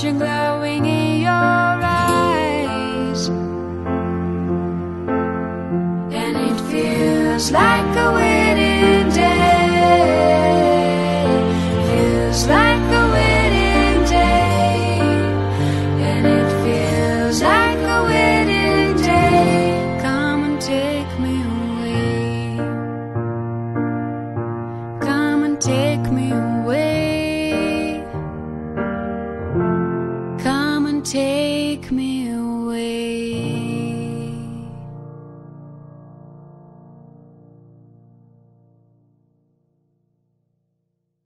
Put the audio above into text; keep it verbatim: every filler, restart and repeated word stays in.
passion glowing in your eyes, and it feels like a wedding day, feels like a wedding day, and it feels like a wedding day. Come and take me away, come and take me away, come and take me